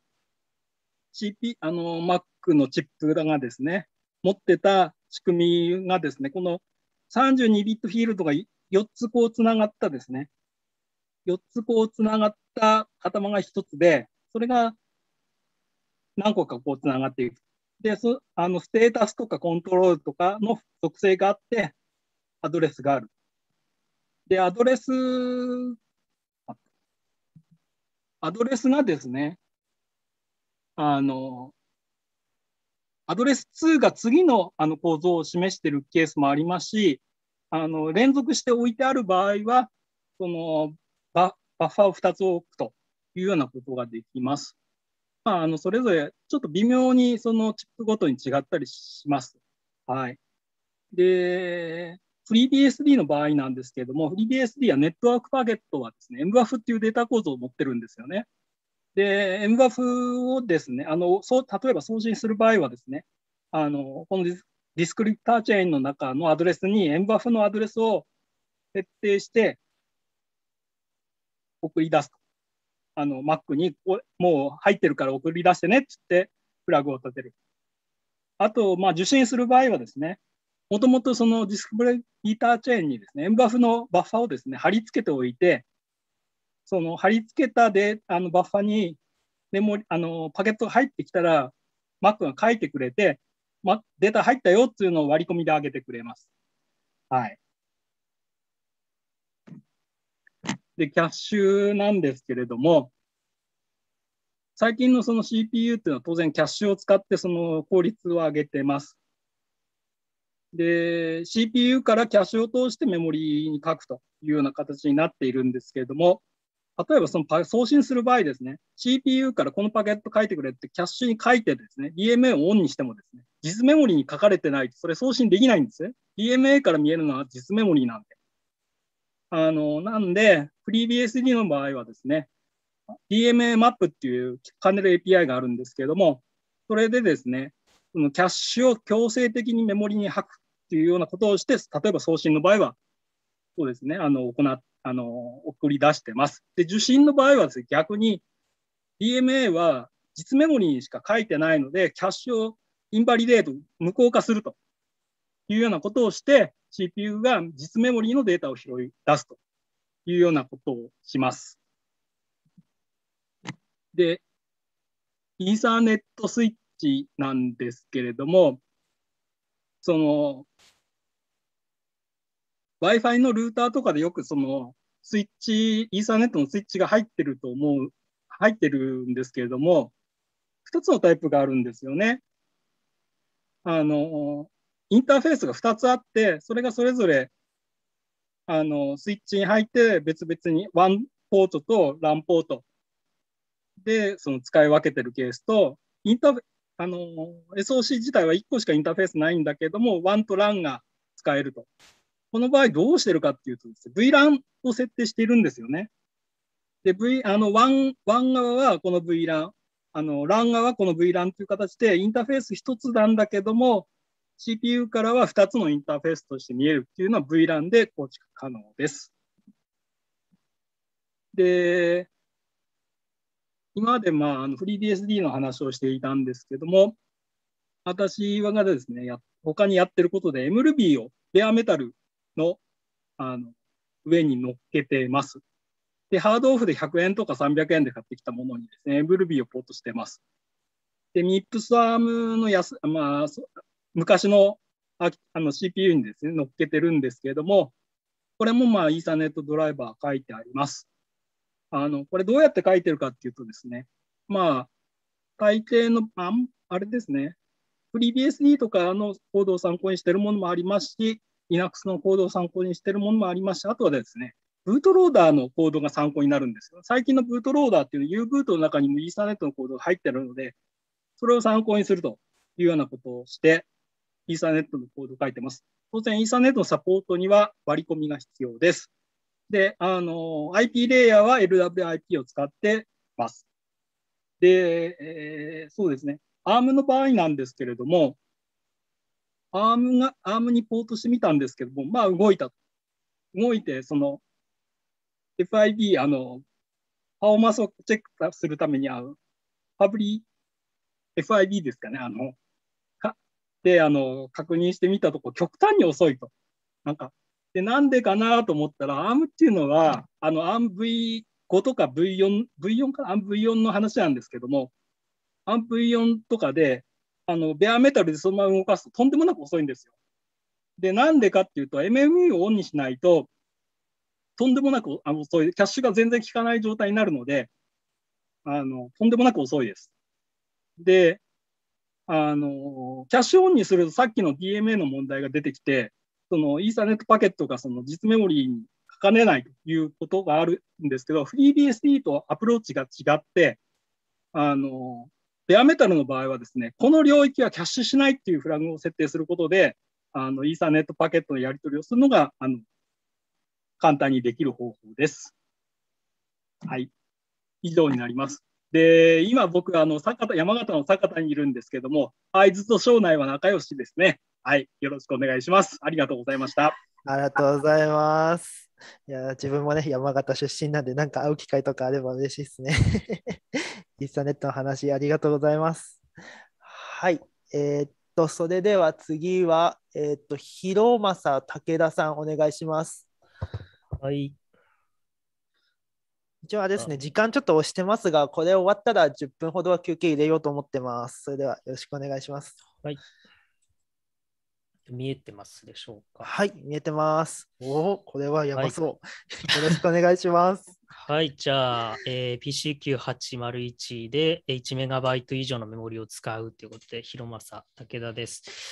Mac のチップがですね、持ってた仕組みがですね、この32ビットフィールドが4つこうつながったですね、4つこうつながった頭が1つで、それが何個かこうつながっていく。で、ステータスとかコントロールとかの属性があって、アドレスがある。で、アドレスがですね、アドレス2が次の構造を示しているケースもありますし、連続して置いてある場合は、そのバッファーを2つ置くというようなことができます。それぞれちょっと微妙にそのチップごとに違ったりします。はい。で、FreeBSD の場合なんですけれども、FreeBSD やネットワークパケットはですね、MWAF っていうデータ構造を持ってるんですよね。 で、MBUF をですね、例えば送信する場合はですね、このディスクリプターチェーンの中のアドレスに MBUF のアドレスを設定して送り出すと。Mac にもう入ってるから送り出してねって言ってフラグを立てる。あと、受信する場合はですね、もともとそのディスクリプターチェーンにですね、MBUF のバッファをですね、貼り付けておいて、その貼り付けたバッファにパケットが入ってきたら、Mac が書いてくれて、データ入ったよっていうのを割り込みで上げてくれます。はい。で、キャッシュなんですけれども、最近のその CPU っていうのは当然キャッシュを使ってその効率を上げてます。で、CPU からキャッシュを通してメモリに書くというような形になっているんですけれども、例えばその送信する場合ですね、CPU からこのパケット書いてくれってキャッシュに書いてですね、DMA をオンにしてもですね、実メモリに書かれてないとそれ送信できないんですね。DMA から見えるのは実メモリなんで。なんで、FreeBSD の場合はですね、DMA マップっていうカーネル API があるんですけれども、それでですね、そのキャッシュを強制的にメモリに吐くっていうようなことをして、例えば送信の場合は、そうですね、送り出してます。で、受信の場合はですね、逆に DMA は実メモリにしか書いてないので、キャッシュをインバリデート、無効化するというようなことをして、CPU が実メモリのデータを拾い出すというようなことをします。で、イーサーネットスイッチなんですけれども、その Wi-Fi のルーターとかでよくそのスイッチ、イーサーネットのスイッチが入ってるんですけれども、2つのタイプがあるんですよね。インターフェースが2つあって、それがそれぞれスイッチに入って別々にWANポートと LAN ポートでその使い分けてるケースと、SOC 自体は1個しかインターフェースないんだけども、WAN と LAN が使えると。この場合どうしてるかっていうとですね、VLAN を設定しているんですよね。で、WAN 側はこの VLAN、LAN 側はこの VLAN という形でインターフェース1つなんだけども、CPU からは2つのインターフェースとして見えるっていうのは VLAN で構築可能です。で、今までFreeBSD の話をしていたんですけども、私がですね、他にやってることで MRuby をベアメタルの上に乗っけてます。で、ハードオフで100円とか300円で買ってきたものにですね、MRuby をポートしてます。で、MIPS アームの昔のCPU にですね、乗っけてるんですけれども、これもイーサネットドライバー書いてあります。これどうやって書いてるかっていうとですね、大抵の、あれですね、FreeBSD とかのコードを参考にしているものもありますし、Linux のコードを参考にしているものもありますし、あとはですね、ブートローダーのコードが参考になるんですよ。最近のブートローダーっていうのは U ブートの中にもイーサネットのコードが入っているので、それを参考にするというようなことをして、イーサネットのコードを書いてます。当然、イーサネットのサポートには割り込みが必要です。で、IP レイヤーは LWIP を使ってます。で、そうですね。ARM の場合なんですけれども、ARM にポートしてみたんですけども、動いたと。動いて、その FIB、パフォーマンスをチェックするために、パブリ FIB ですかね、で、確認してみたところ、極端に遅いと。なんでかなと思ったら、ARM っていうのは、ARMV5 とか V4 かな、ARMV4 の話なんですけども、ARMV4 とかで、ベアメタルでそのまま動かすととんでもなく遅いんですよ。で、なんでかっていうと、MME をオンにしないと、とんでもなく遅い、キャッシュが全然効かない状態になるので、とんでもなく遅いです。で、キャッシュオンにするとさっきの DMA の問題が出てきて、そのイーサネットパケットがその実メモリーに書かれないということがあるんですけど、FreeBSD とアプローチが違って、ベアメタルの場合はですね、この領域はキャッシュしないっていうフラグを設定することで、イーサネットパケットのやり取りをするのが簡単にできる方法です。はい。以上になります。 で、今僕、山形の酒田にいるんですけども、会津と庄内は仲良しですね。はい、よろしくお願いします。ありがとうございました。 ありがとうございます。いや、自分もね、山形出身なんで、なんか会う機会とかあれば嬉しいですね。インスタネットの話ありがとうございます。はい。それでは次は、広政武田さん、お願いします。 はい。 一応はですね、時間ちょっと押してますが、これ終わったら10分ほどは休憩入れようと思ってます。それではよろしくお願いします。 はい。見えてますでしょうか。 はい、見えてます。おお、これはやばそう。よろしくお願いします。 はい、じゃあ、PCQ801 で 1MB 以上のメモリを使うということで、広政武田です。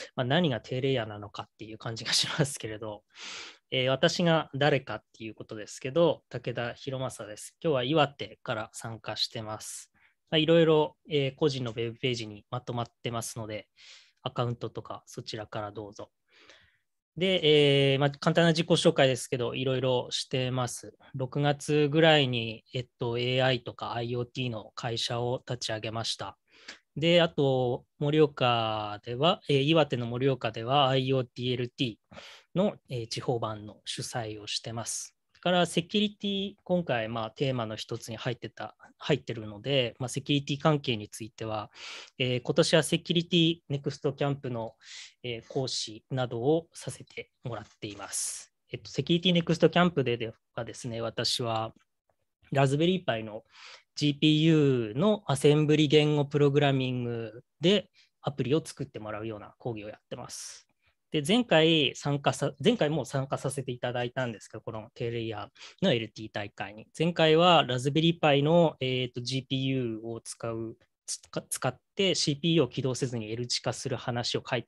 何が低レイヤーなのかっていう感じがしますけれど、私が誰かっていうことですけど、武田広政です。今日は岩手から参加してます。いろいろ個人のウェブページにまとまってますので、アカウントとかそちらからどうぞ。で、簡単な自己紹介ですけど、いろいろしてます。6月ぐらいに、AI とか IoT の会社を立ち上げました。で、あと、盛岡では、岩手の盛岡では IoTLT の、地方版の主催をしてます。それからセキュリティ、今回、テーマの一つに入ってるので、セキュリティ関係については、今年はセキュリティネクストキャンプの、講師などをさせてもらっています。セキュリティネクストキャンプではですね、私はラズベリーパイの GPU のアセンブリ言語プログラミングでアプリを作ってもらうような講義をやってます。で、前回も参加させていただいたんですけど、この低レイヤーの LT 大会に。前回はラズベリーパイの、GPU を使って CPU を起動せずに L 値化する話を発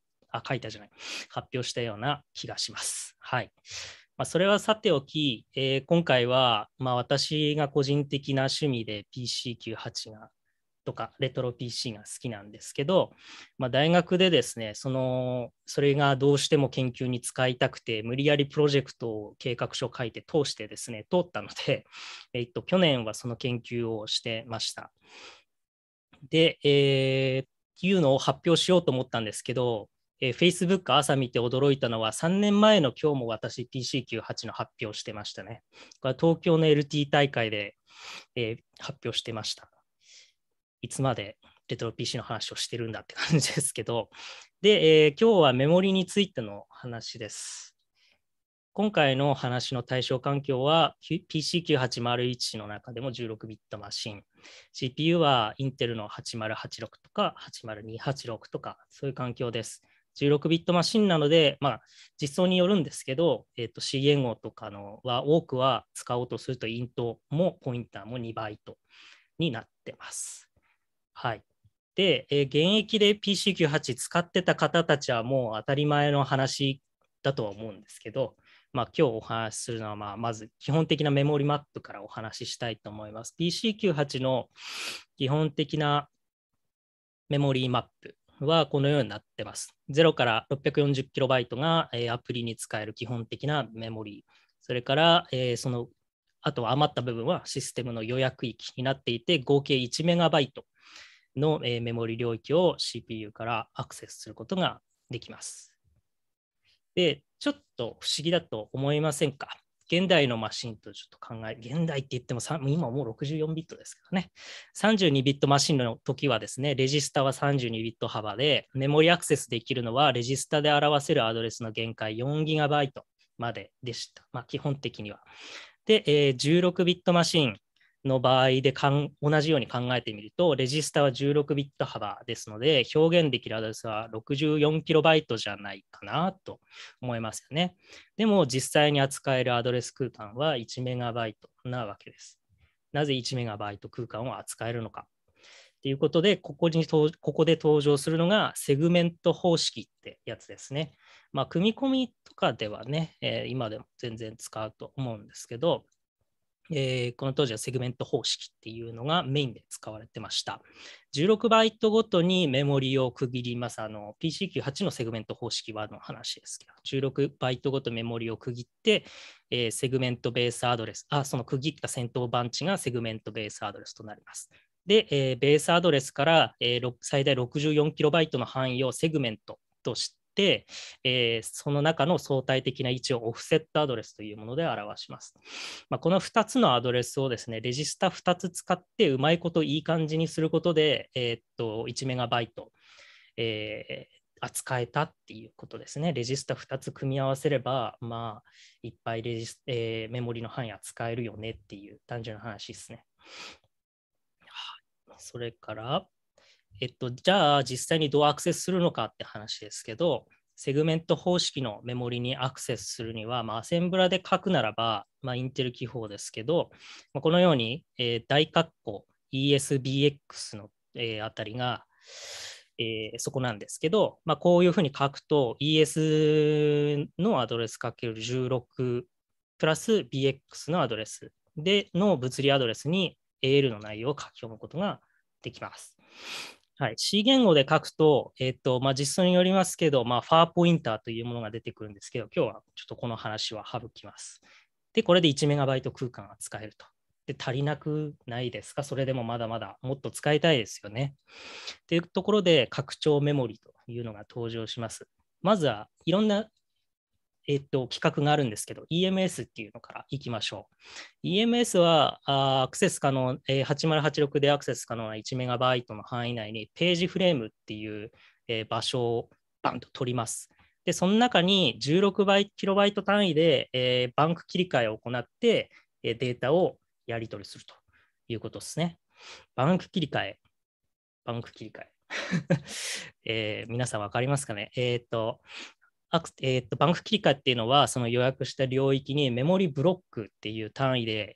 表したような気がします。はい。それはさておき、今回は、私が個人的な趣味で PC98 とかレトロ PC が好きなんですけど、大学でですね、それがどうしても研究に使いたくて、無理やりプロジェクトを計画書を書いて通してですね、通ったので、去年はその研究をしてました。で、いうのを発表しようと思ったんですけど、Facebook 朝見て驚いたのは、3年前の今日も私 PC98 の発表してましたね。これは東京の LT 大会で、発表してました。いつまでレトロ PC の話をしてるんだって感じですけど、で、今日はメモリについての話です。今回の話の対象環境は PC9801 の中でも16ビットマシン。CPU はインテルの8086とか80286とかそういう環境です。16ビットマシンなので、実装によるんですけど、C 言語とかの多くは使おうとするとイントもポインターも2バイトになってます。はい。で、現役で PC98 使ってた方たちはもう当たり前の話だとは思うんですけど、今日お話しするのは、まず基本的なメモリマップからお話ししたいと思います。PC98 の基本的なメモリーマップはこのようになってます。0から 640KB がアプリに使える基本的なメモリー。それからあと余った部分はシステムの予約域になっていて、合計 1MBのメモリ領域を CPU からアクセスすることができます。で、ちょっと不思議だと思いませんか？現代のマシンとちょっと現代って言っても今もう64ビットですからね。32ビットマシンの時はですね、レジスタは32ビット幅で、メモリアクセスできるのはレジスタで表せるアドレスの限界 4GB まででした。基本的には。で、16ビットマシンの場合で同じように考えてみると、レジスタは16ビット幅ですので、表現できるアドレスは 64KB じゃないかなと思いますよね。でも実際に扱えるアドレス空間は 1MB なわけです。なぜ 1MB 空間を扱えるのかということで、ここで登場するのがセグメント方式ってやつですね。組み込みとかではね、今でも全然使うと思うんですけど、この当時はセグメント方式っていうのがメインで使われてました。16バイトごとにメモリを区切ります。PC98 のセグメント方式はの話ですけど、16バイトごとメモリを区切って、セグメントベースアドレス、その区切った先頭番地がセグメントベースアドレスとなります。 で、ベースアドレスから、最大 64KB の範囲をセグメントとして、その中の相対的な位置をオフセットアドレスというもので表します。この2つのアドレスをですね、レジスタ2つ使ってうまいこといい感じにすることで、1メガバイト、扱えたっていうことですね。レジスタ2つ組み合わせれば、いっぱいメモリの範囲扱えるよねっていう単純な話ですね。それから、じゃあ実際にどうアクセスするのかって話ですけど、セグメント方式のメモリにアクセスするには、アセンブラで書くならば、インテル記法ですけど、このように、大括弧 ESBX の、あたりが、そこなんですけど、こういうふうに書くと ES のアドレスかける16プラス BX のアドレスでの物理アドレスに AL の内容を書き込むことができます。はい、C 言語で書くと、実装によりますけど、ファーポインターというものが出てくるんですけど、今日はちょっとこの話は省きます。で、これで1メガバイト空間が使えると。で、足りなくないですか？それでもまだまだもっと使いたいですよね。というところで、拡張メモリというのが登場します。まずはいろんな規格があるんですけど、EMS っていうのからいきましょう。EMS はアクセス可能、8086でアクセス可能な 1MB の範囲内にページフレームっていう場所をバンと取ります。で、その中に 16KB 単位でバンク切り替えを行ってデータをやり取りするということですね。バンク切り替え。皆さん分かりますかね？バンク切り替えっていうのは、その予約した領域にメモリブロックっていう単位で、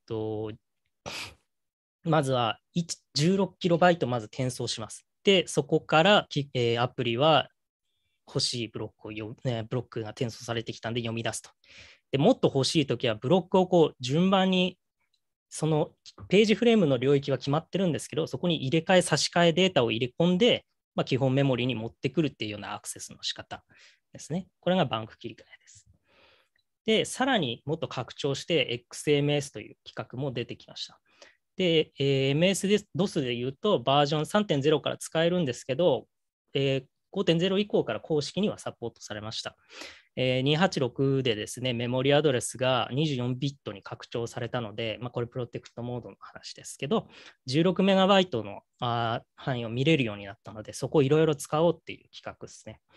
まずは 16KB まず転送します。で、そこからアプリは欲しいブロックが転送されてきたんで読み出すと。で、もっと欲しいときはブロックを順番にそのページフレームの領域は決まってるんですけど、そこに入れ替え差し替えデータを入れ込んで、基本メモリに持ってくるっていうようなアクセスの仕方ですね。これがバンク切り替えです。で、さらにもっと拡張して XMS という規格も出てきました。で、MS-DOS で言うとバージョン 3.0 から使えるんですけど、5.0 以降から公式にはサポートされました。286でですね、メモリアドレスが24ビットに拡張されたので、これプロテクトモードの話ですけど、16メガバイトの範囲を見れるようになったので、そこをいろいろ使おうっていう企画ですね。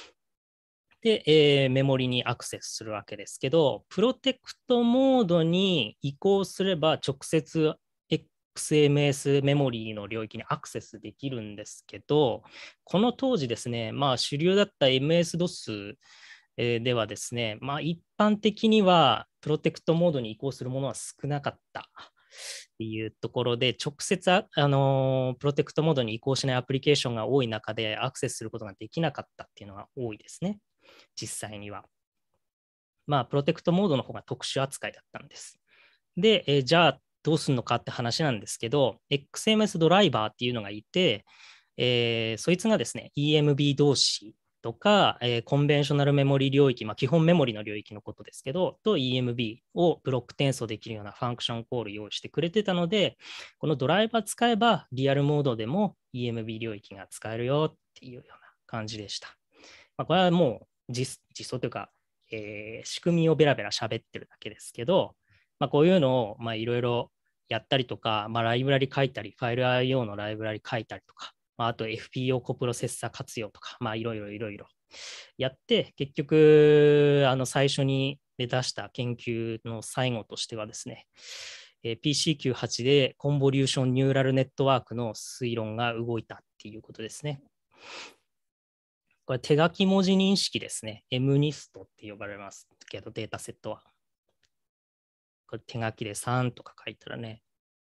で、メモリにアクセスするわけですけど、プロテクトモードに移行すれば直接 XMS メモリーの領域にアクセスできるんですけど、この当時ですね、主流だった MS-DOS ではですね、一般的にはプロテクトモードに移行するものは少なかったっていうところで、直接プロテクトモードに移行しないアプリケーションが多い中でアクセスすることができなかったっていうのが多いですね、実際には。プロテクトモードの方が特殊扱いだったんです。で、じゃあどうするのかって話なんですけど、XMS ドライバーっていうのがいて、そいつがですね、EMB 同士とか、コンベンショナルメモリ領域、基本メモリの領域のことですけど、と EMB をブロック転送できるようなファンクションコール用意してくれてたので、このドライバー使えばリアルモードでも EMB 領域が使えるよっていうような感じでした。これはもう実装というか、仕組みをベラベラ喋ってるだけですけど、こういうのをいろいろやったりとか、ライブラリ書いたり、ファイル IO のライブラリ書いたりとか、あと FPO コプロセッサ活用とか、いろいろやって、結局、最初に出した研究の最後としてはですね、PCQ8 でコンボリューションニューラルネットワークの推論が動いたっていうことですね。これ手書き文字認識ですね。MNIST って呼ばれますけど、データセットは。これ手書きで3とか書いたらね、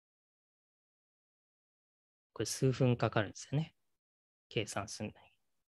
これ数分かかるんですよね。計算するの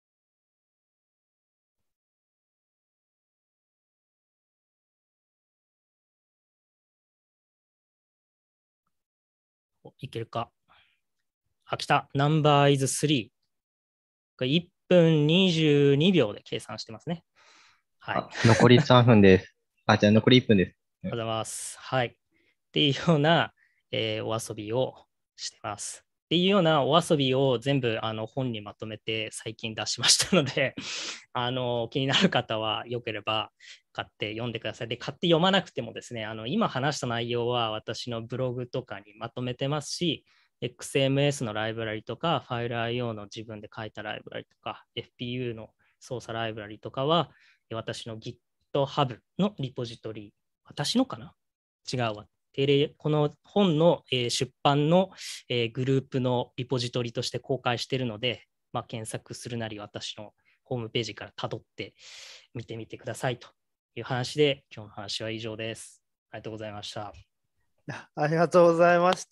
に。いけるか。来た。Number is 3。これ1分22秒で計算してますね。 はい。残り3分です。じゃあ残り1分です。 ありがとうございます。はい。っていうような、お遊びをしてます。 っていうようなお遊びを全部本にまとめて最近出しましたので気になる方はよければ買って読んでください。で、買って読まなくてもですね、今話した内容は私のブログとかにまとめてますし、XMS のライブラリとか、File.io の自分で書いたライブラリとか、FPU の操作ライブラリとかは、私の GitHub のリポジトリ、私のかな？違うわ。この本の出版のグループのリポジトリとして公開しているので、検索するなり私のホームページからたどって見てみてくださいという話で、今日の話は以上です。ありがとうございました。 ありがとうございました。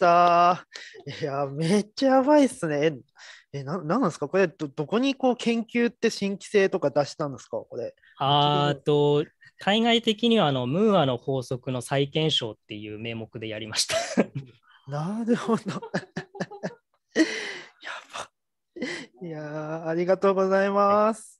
いや、めっちゃやばいっすね。なんですかこれどこにこう研究って新規性とか出したんですかこれ。 海外的にはムーアの法則の再検証っていう名目でやりました。 なるほど。やば。いやありがとうございます。